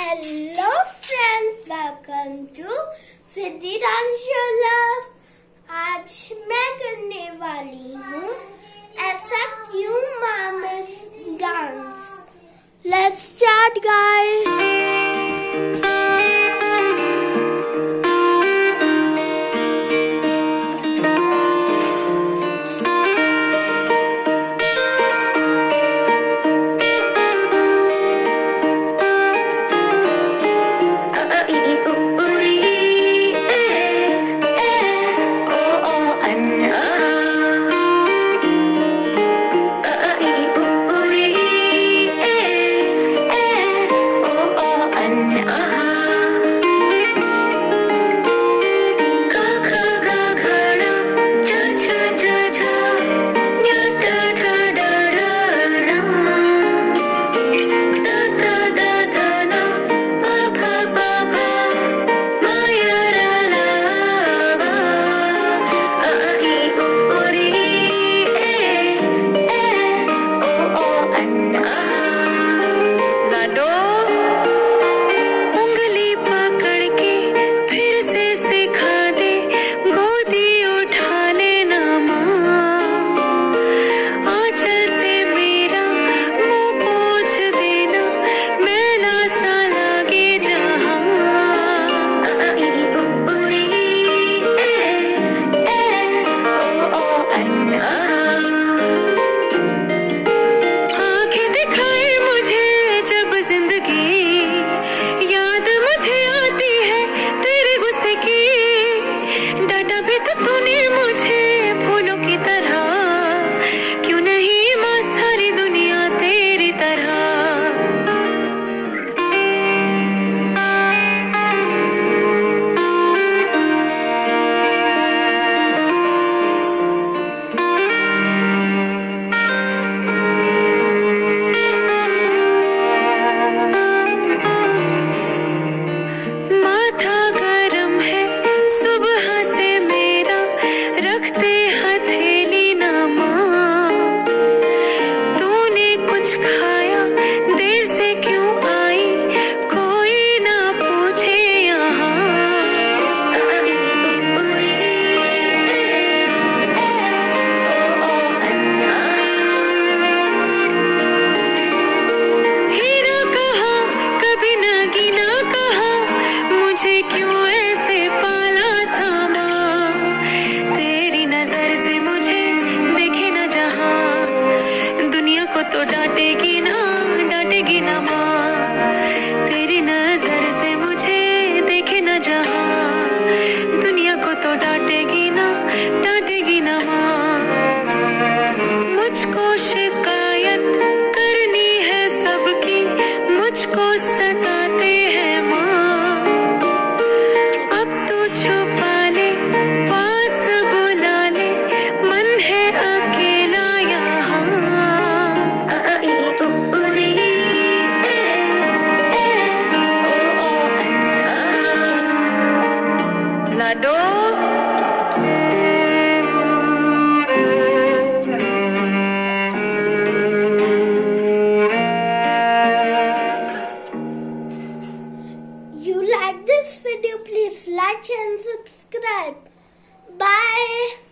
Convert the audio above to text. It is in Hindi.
Hello friends, welcome to Siddhi dance love. आज मैं करने वाली हूँ ऐसा क्यों मामिस डांस। Let's start guys. तो डांटेगी ना माँ, तेरी नजर से मुझे देखे ना जहाँ। दुनिया को तो डांटेगी ना माँ। मुझको शिकायत करनी है सबकी, मुझको सताते हैं माँ। अब तू छुपा ले, पास बुला ले, मन है अकेला यहाँ। लाडो You like this video, please like and subscribe. Bye.